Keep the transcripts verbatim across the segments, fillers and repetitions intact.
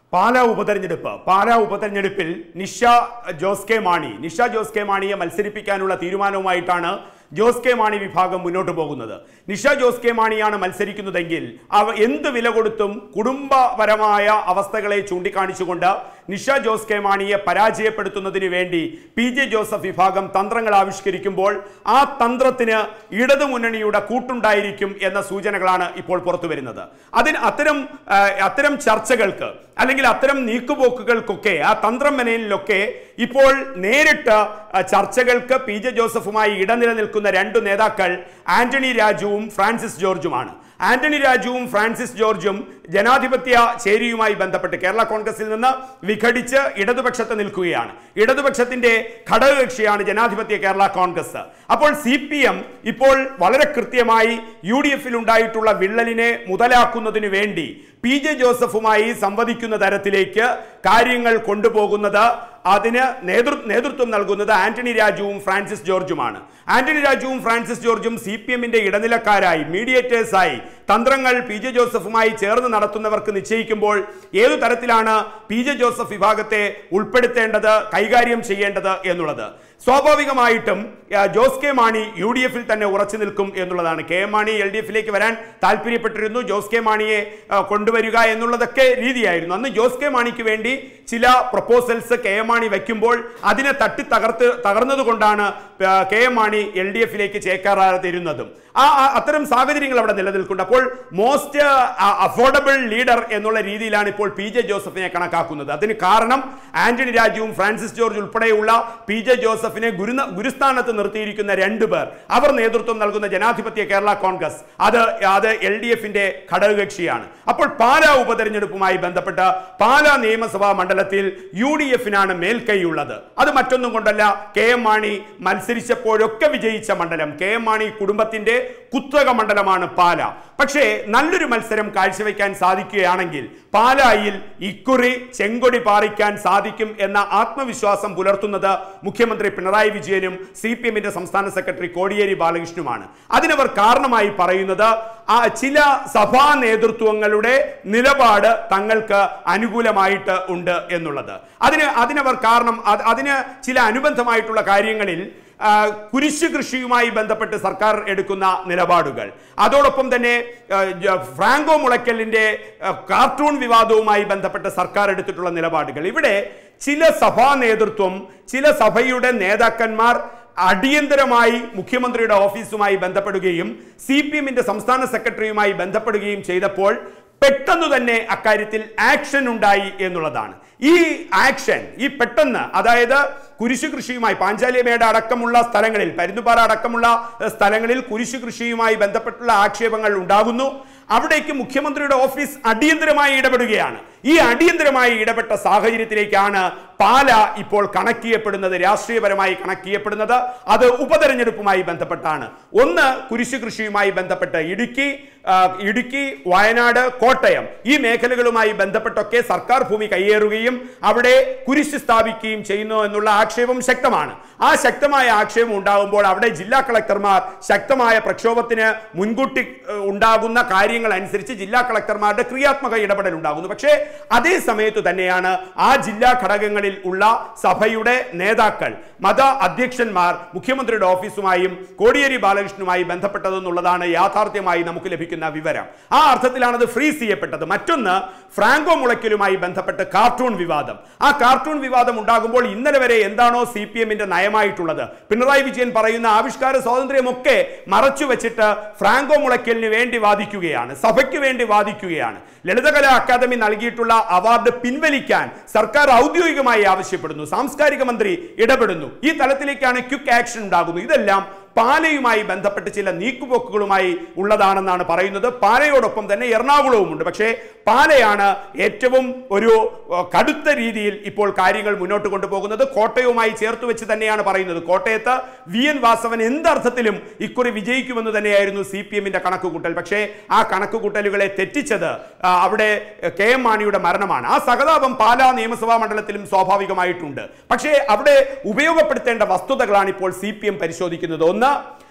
പാലാ ഉപതെരഞ്ഞെടുപ്പ് പാലാ ഉപതെരഞ്ഞെടുപ്പിൽ Nisha Jose K Mani Nisha Jose K മാണിയെ മത്സരിപ്പിക്കാനുള്ള തീരുമാനവുമായിട്ടാണ് ജോസ് കെ മാണി വിഭാഗം മുന്നോട്ട് പോകുന്നത്. നിഷ ജോസ് കെ മാണിയാണ് മത്സരിക്കുന്നതെങ്കിൽ അവ എന്ത് വില കൊടുത്തും കുടുംബപരമായ അവസ്ഥകളെ ചൂണ്ടിക്കാണിച്ചുകൊണ്ട് നിഷ ജോസ് കെ മാണിയെ പരാജയപ്പെടുത്തുന്നതിന് വേണ്ടി പി ജെ ജോസഫ് വിഭാഗം തന്ത്രങ്ങൾ ആവിഷ്കരിക്കുമ്പോൾ ആ തന്ത്രത്തിന് ഇടതുമുന്നണിയുടെ കൂട്ടുണ്ടായിരിക്കും എന്ന സൂചനകളാണ് ഇപ്പോൾ പുറത്തു വരുന്നത്. അതിന് അത്തരം അത്തരം ചർച്ചകൾക്ക് അല്ലെങ്കിൽ അത്തരം നീക്കുപോക്കുകൾക്കൊക്കെ ആ തന്ത്രം മെനയിലൊക്കെ ഇപ്പോൾ നേരിട്ട് ചർച്ചകൾക്ക് പി ജെ ജോസഫുമായി ഇടനിലനിൽക്കുന്ന രണ്ടു നേതാക്കൾ ആന്റണി രാജുവും ഫ്രാൻസിസ് ജോർജുമാണ്. ആന്റണി രാജുവും ഫ്രാൻസിസ് ജോർജും ജനാധിപത്യ ചേരിയുമായി ബന്ധപ്പെട്ട് കേരള കോൺഗ്രസിൽ നിന്ന് വിഘടിച്ച് ഇടതുപക്ഷത്ത് നിൽക്കുകയാണ്. ഇടതുപക്ഷത്തിന്റെ ഘടകകക്ഷിയാണ് ജനാധിപത്യ കേരള കോൺഗ്രസ്. അപ്പോൾ സി പി എം ഇപ്പോൾ വളരെ കൃത്യമായി യു ഡി എഫിൽ ഉണ്ടായിട്ടുള്ള വിള്ളലിനെ മുതലാക്കുന്നതിന് വേണ്ടി പി ജെ ജോസഫുമായി സംവദിക്കുന്ന തരത്തിലേക്ക് കാര്യങ്ങൾ കൊണ്ടുപോകുന്നത് അതിന് നേതൃ നേതൃത്വം നൽകുന്നത് ആന്റണി രാജുവും ഫ്രാൻസിസ് ജോർജുമാണ്. ആന്റണി രാജുവും ഫ്രാൻസിസ് ജോർജും സി പി എമ്മിന്റെ ഇടനിലക്കാരായി മീഡിയേറ്റേഴ്സായി തന്ത്രങ്ങൾ പി ജെ ജോസഫുമായി ചേർന്ന് നടത്തുന്നവർക്ക് നിശ്ചയിക്കുമ്പോൾ ഏതു തരത്തിലാണ് പി ജെ ജോസഫ് വിഭാഗത്തെ ഉൾപ്പെടുത്തേണ്ടത്, കൈകാര്യം ചെയ്യേണ്ടത് എന്നുള്ളത് സ്വാഭാവികമായിട്ടും Jose K Mani U D എഫിൽ തന്നെ ഉറച്ചു നിൽക്കും എന്നുള്ളതാണ്. K M Mani L D എഫിലേക്ക് വരാൻ താല്പര്യപ്പെട്ടിരുന്നു. ജോസ് കെ മാണിയെ കൊണ്ടുവരിക എന്നുള്ളതൊക്കെ രീതിയായിരുന്നു. അന്ന് ജോസ് കെ മാണിക്ക് വേണ്ടി ചില പ്രപ്പോസൽസ് കെ എം മാണി വയ്ക്കുമ്പോൾ അതിനെ തട്ടി തകർത്ത് തകർന്നതുകൊണ്ടാണ് K M Mani L D എഫിലേക്ക് ചേക്കാറാതിരുന്നതും. ആ അത്തരം സാഹചര്യങ്ങൾ അവിടെ നിലനിൽക്കുന്നുണ്ട്. അപ്പോൾ മോസ്റ്റ് അഫോർഡബിൾ ലീഡർ എന്നുള്ള രീതിയിലാണ് ഇപ്പോൾ പി ജെ ജോസഫിനെ കണക്കാക്കുന്നത്. അതിന് കാരണം ആന്റണി രാജുവും ഫ്രാൻസിസ് ജോർജ് ഉൾപ്പെടെയുള്ള പി ജെ ജോസഫിനെ ഗുരു ഗുരുസ്ഥാനത്ത് നിർത്തിയിരിക്കുന്ന രണ്ടുപേർ അവർ നേതൃത്വം നൽകുന്ന ജനാധിപത്യ കേരള കോൺഗ്രസ് അത് അത് എൽ ഡി എഫിന്റെ ഘടകകക്ഷിയാണ്. അപ്പോൾ പാലാ ഉപതെരഞ്ഞെടുപ്പുമായി ബന്ധപ്പെട്ട് പാലാ നിയമസഭാ മണ്ഡലത്തിൽ യു ഡി എഫിനാണ് മേൽക്കൈയുള്ളത്. അത് മറ്റൊന്നും കൊണ്ടല്ല, കെ എം മാണി മത്സരിച്ചപ്പോഴൊക്കെ വിജയിച്ച മണ്ഡലം, കെ എം മാണി കുടുംബത്തിന്റെ കുത്തക മണ്ഡലമാണ് പാല. പക്ഷേ നല്ലൊരു മത്സരം കാഴ്ചവെക്കാൻ സാധിക്കുകയാണെങ്കിൽ പാലായിൽ ഇക്കുറി ചെങ്കൊടി പാറിക്കാൻ സാധിക്കും എന്ന ആത്മവിശ്വാസം പുലർത്തുന്നത് മുഖ്യമന്ത്രി പിണറായി വിജയനും സി പി എമ്മിന്റെ സംസ്ഥാന സെക്രട്ടറി കോടിയേരി ബാലകൃഷ്ണനുമാണ്. അതിനവർ കാരണമായി പറയുന്നത് ആ ചില സഭാ നേതൃത്വങ്ങളുടെ നിലപാട് തങ്ങൾക്ക് അനുകൂലമായിട്ട് ഉണ്ട് എന്നുള്ളത്. അതിന് അതിനവർ കാരണം അതിന് ചില അനുബന്ധമായിട്ടുള്ള കാര്യങ്ങളിൽ കുരിശ് കൃഷിയുമായി ബന്ധപ്പെട്ട് സർക്കാർ എടുക്കുന്ന നിലപാടുകൾ, അതോടൊപ്പം തന്നെ ഫ്രാങ്കോ മുളയ്ക്കലിന്റെ കാർട്ടൂൺ വിവാദവുമായി ബന്ധപ്പെട്ട് സർക്കാർ എടുത്തിട്ടുള്ള നിലപാടുകൾ, ഇവിടെ ചില സഭാ നേതൃത്വം ചില സഭയുടെ നേതാക്കന്മാർ അടിയന്തരമായി മുഖ്യമന്ത്രിയുടെ ഓഫീസുമായി ബന്ധപ്പെടുകയും സി പി എമ്മിന്റെ സംസ്ഥാന സെക്രട്ടറിയുമായി ബന്ധപ്പെടുകയും ചെയ്തപ്പോൾ പെട്ടെന്ന് തന്നെ അക്കാര്യത്തിൽ ആക്ഷൻ ഉണ്ടായി എന്നുള്ളതാണ്. ഈ ആക്ഷൻ ഈ പെട്ടെന്ന്, അതായത് കുരിശു കൃഷിയുമായി പാഞ്ചാലിമേട് അടക്കമുള്ള സ്ഥലങ്ങളിൽ, പരുന്തുപാറ അടക്കമുള്ള സ്ഥലങ്ങളിൽ കുരിശു കൃഷിയുമായി ബന്ധപ്പെട്ടുള്ള ആക്ഷേപങ്ങൾ ഉണ്ടാകുന്നു. അവിടേക്ക് മുഖ്യമന്ത്രിയുടെ ഓഫീസ് അടിയന്തരമായി ഇടപെടുകയാണ്. ഈ അടിയന്തരമായി ഇടപെട്ട സാഹചര്യത്തിലേക്കാണ് പാല ഇപ്പോൾ കണക്ട് ചെയ്യപ്പെടുന്നത്, രാഷ്ട്രീയപരമായി കണക്ട് ചെയ്യപ്പെടുന്നത്. അത് ഉപതെരഞ്ഞെടുപ്പുമായി ബന്ധപ്പെട്ടാണ്. ഒന്ന് കുരിശു കൃഷിയുമായി ബന്ധപ്പെട്ട് ഇടുക്കി ഇടുക്കി വയനാട്, കോട്ടയം ഈ മേഖലകളുമായി ബന്ധപ്പെട്ടൊക്കെ സർക്കാർ ഭൂമി കയ്യേറുകയും അവിടെ കുരിശ് സ്ഥാപിക്കുകയും ചെയ്യുന്നു എന്നുള്ള ആക്ഷേപം ശക്തമാണ്. ആ ശക്തമായ ആക്ഷേപം ഉണ്ടാകുമ്പോൾ അവിടെ ജില്ലാ കളക്ടർമാർ ശക്തമായ പ്രക്ഷോഭത്തിന് മുൻകൂട്ടി ഉണ്ടാകുന്ന കാര്യങ്ങൾ അനുസരിച്ച് ജില്ലാ കളക്ടർമാരുടെ ക്രിയാത്മക ഇടപെടൽ ഉണ്ടാകുന്നു. പക്ഷേ അതേ സമയത്ത് തന്നെയാണ് ആ ജില്ലാ ഘടകങ്ങളിൽ ഉള്ള സഭയുടെ നേതാക്കൾ, മത അധ്യക്ഷന്മാർ മുഖ്യമന്ത്രിയുടെ ഓഫീസുമായും കോടിയേരി ബാലകൃഷ്ണനുമായി ബന്ധപ്പെട്ടതെന്നുള്ളതാണ് യാഥാർത്ഥ്യമായി നമുക്ക് ലഭിക്കുന്ന വിവരം. ആ അർത്ഥത്തിലാണ് അത് ഫ്രീസ് ചെയ്യപ്പെട്ടത്. മറ്റൊന്ന് ഫ്രാങ്കോ മുളയ്ക്കലുമായി ബന്ധപ്പെട്ട് കാർട്ടൂൺ വിവാദം. ആ കാർട്ടൂൺ വിവാദം ഉണ്ടാകുമ്പോൾ ഇന്നലെ വരെ എന്താണോ സി പി എമ്മിന്റെ നയമായിട്ടുള്ളത്, പിണറായി വിജയൻ പറയുന്ന ആവിഷ്കാര സ്വാതന്ത്ര്യമൊക്കെ മറച്ചു വെച്ചിട്ട് ഫ്രാങ്കോ മുളയ്ക്കലിന് വേണ്ടി വാദിക്കുകയാണ്, സഭയ്ക്ക് വേണ്ടി വാദിക്കുകയാണ്. ലളിതകലാ അക്കാദമി നൽകിയിട്ടുള്ള അവാർഡ് പിൻവലിക്കാൻ സർക്കാർ ഔദ്യോഗികമായി ആവശ്യപ്പെടുന്നു, സാംസ്കാരിക മന്ത്രി ഇടപെടുന്നു. ഈ തലത്തിലേക്കാണ് ക്വിക്ക് ആക്ഷൻ ഉണ്ടാകുന്നത്. ഇതെല്ലാം പാലയുമായി ബന്ധപ്പെട്ട് ചില നീക്കുപോക്കുകളുമായി ഉള്ളതാണെന്നാണ് പറയുന്നത്. പാലയോടൊപ്പം തന്നെ എറണാകുളവും ഉണ്ട്. പക്ഷേ പാലയാണ് ഏറ്റവും ഒരു കടുത്ത രീതിയിൽ ഇപ്പോൾ കാര്യങ്ങൾ മുന്നോട്ട് കൊണ്ടുപോകുന്നത്. കോട്ടയവുമായി ചേർത്ത് വെച്ച് തന്നെയാണ് പറയുന്നത്. കോട്ടയത്ത് വി എൻ വാസവൻ എന്തർത്ഥത്തിലും ഇക്കുറി വിജയിക്കുമെന്ന് തന്നെയായിരുന്നു സി പി എമ്മിന്റെ കണക്കുകൂട്ടൽ. പക്ഷേ ആ കണക്കുകൂട്ടലുകളെ തെറ്റിച്ചത് അവിടെ കെ എം മാണിയുടെ മരണമാണ്. ആ സഹതാപം പാലാ നിയമസഭാ മണ്ഡലത്തിലും സ്വാഭാവികമായിട്ടുണ്ട്. പക്ഷേ അവിടെ ഉപയോഗപ്പെടുത്തേണ്ട വസ്തുതകളാണ് ഇപ്പോൾ സി പി എം പരിശോധിക്കുന്നത്. ഒന്ന്,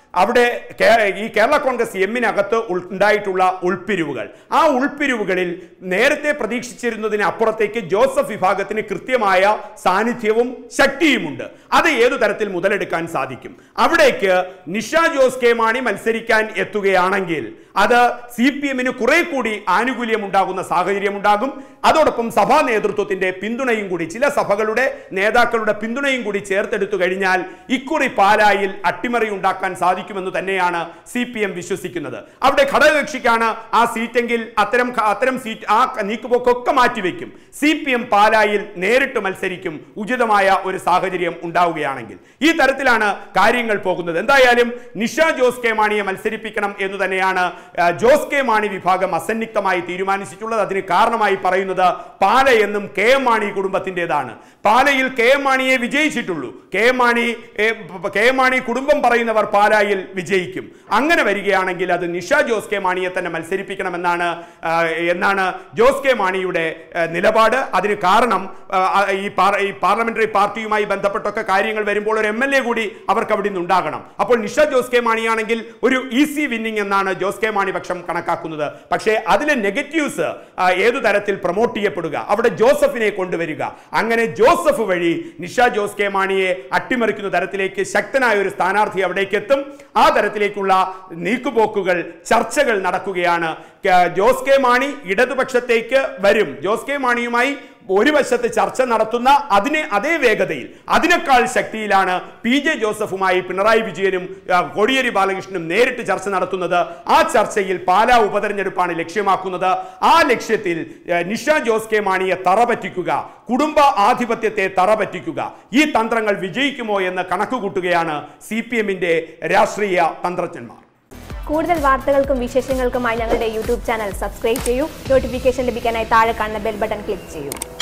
അവിടെ ഈ കേരള കോൺഗ്രസ് എമ്മിനകത്ത് ഉണ്ടായിട്ടുള്ള ഉൾപ്പിരിവുകൾ, ആ ഉൾപ്പിരിവുകളിൽ നേരത്തെ പ്രതീക്ഷിച്ചിരുന്നതിന് അപ്പുറത്തേക്ക് ജോസഫ് വിഭാഗത്തിന് കൃത്യമായ സാന്നിധ്യവും ശക്തിയുമുണ്ട്. അത് ഏതു തരത്തിൽ മുതലെടുക്കാൻ സാധിക്കും? അവിടേക്ക് നിഷ ജോസ് കെ മാണി മത്സരിക്കാൻ എത്തുകയാണെങ്കിൽ അത് സി പി എമ്മിന് കുറെ കൂടി ആനുകൂല്യം ഉണ്ടാകുന്ന സാഹചര്യം ഉണ്ടാകും. അതോടൊപ്പം സഭാ നേതൃത്വത്തിന്റെ പിന്തുണയും കൂടി, ചില സഭകളുടെ നേതാക്കളുടെ പിന്തുണയും കൂടി ചേർത്തെടുത്തു കഴിഞ്ഞാൽ ഇക്കുറി പാലായിൽ അട്ടിമറി ഉണ്ടാക്കാൻ സാധിക്കുമെന്ന് തന്നെയാണ് സി പി എം വിശ്വസിക്കുന്നത്. അവിടെ ഘടകകക്ഷിക്കാണ് ആ സീറ്റെങ്കിൽ അത്തരം അത്തരം സീറ്റ് ആ നീക്കുപോക്കൊക്കെ മാറ്റിവെക്കും. സി പി എം പാലായിൽ നേരിട്ട് മത്സരിക്കും ഉചിതമായ ഒരു സാഹചര്യം ഉണ്ടാവുകയാണെങ്കിൽ. ഈ തരത്തിലാണ് കാര്യങ്ങൾ പോകുന്നത്. എന്തായാലും നിഷ ജോസ് കെ മാണിയെ മത്സരിപ്പിക്കണം എന്ന് തന്നെയാണ് ജോസ് കെ മാണി വിഭാഗം അസന്നിഗ്ധമായി തീരുമാനിച്ചിട്ടുള്ളത്. അതിന് കാരണമായി പറയുന്നത് പാല എന്നും കെ എം മാണി കുടുംബത്തിൻ്റെതാണ്. പാലയിൽ കെ എം മാണിയെ വിജയിച്ചിട്ടുള്ളൂ. K M Mani K M Mani കുടുംബം പറയുന്നവർ പാലായിൽ വിജയിക്കും. അങ്ങനെ വരികയാണെങ്കിൽ അത് നിഷ ജോസ് കെ മാണിയെ തന്നെ മത്സരിപ്പിക്കണമെന്നാണ് എന്നാണ് ജോസ് കെ മാണിയുടെ നിലപാട്. അതിന് കാരണം ഈ പാർലമെന്ററി പാർട്ടിയുമായി ബന്ധപ്പെട്ടൊക്കെ കാര്യങ്ങൾ വരുമ്പോൾ ഒരു എം എൽ എ കൂടി അവർക്ക് അവിടെ നിന്ന് ഉണ്ടാകണം. അപ്പോൾ നിഷ ജോസ് കെ മാണിയാണെങ്കിൽ ഒരു ഈസി വിന്നിംഗ് എന്നാണ് ജോസ് കെ മാണി പക്ഷം കണക്കാക്കുന്നത്. പക്ഷേ അതിലെ നെഗറ്റീവ്സ് ഏതു തരത്തിൽ പ്രൊമോട്ട് ചെയ്യപ്പെടുക, അവിടെ ജോസഫിനെ കൊണ്ടുവരിക, അങ്ങനെ ജോസഫ് വഴി നിഷ ജോസ് കെ മാണിയെ അട്ടിമറിക്കുന്ന തരത്തിലേക്ക് ശക്തനായ ഒരു സ്ഥാനാർത്ഥി അവിടേക്ക് എത്തും. ആ തരത്തിലേക്കുള്ള നീക്കുപോക്കുകൾ, ചർച്ചകൾ നടക്കുകയാണ്. ജോസ് കെ മാണി ഇടതുപക്ഷത്തേക്ക് വരും. ജോസ് കെ മാണിയുമായി ഒരു വശത്ത് ചർച്ച നടത്തുന്ന അതിനെ അതേ വേഗതയിൽ അതിനേക്കാൾ ശക്തിയിലാണ് പി ജെ ജോസഫുമായി പിണറായി വിജയനും കോടിയേരി ബാലകൃഷ്ണനും നേരിട്ട് ചർച്ച നടത്തുന്നത്. ആ ചർച്ചയിൽ പാലാ ഉപതെരഞ്ഞെടുപ്പാണ് ലക്ഷ്യമാക്കുന്നത്. ആ ലക്ഷ്യത്തിൽ നിഷ ജോസ് കെ മാണിയെ തറപറ്റിക്കുക, കുടുംബ ആധിപത്യത്തെ തറപറ്റിക്കുക, ഈ തന്ത്രങ്ങൾ വിജയിക്കുമോ എന്ന് കണക്കുകൂട്ടുകയാണ് സി പി എമ്മിന്റെ രാഷ്ട്രീയ തന്ത്രജ്ഞന്മാർ. കൂടുതൽ വാർത്തകൾക്കും വിശേഷങ്ങൾക്കുമായി ഞങ്ങളുടെ യൂട്യൂബ് ചാനൽ സബ്സ്ക്രൈബ് ചെയ്യൂ. നോട്ടിഫിക്കേഷൻ ലഭിക്കാനായി താഴെ കാണുന്ന ബെൽ ബട്ടൺ ക്ലിക്ക് ചെയ്യൂ.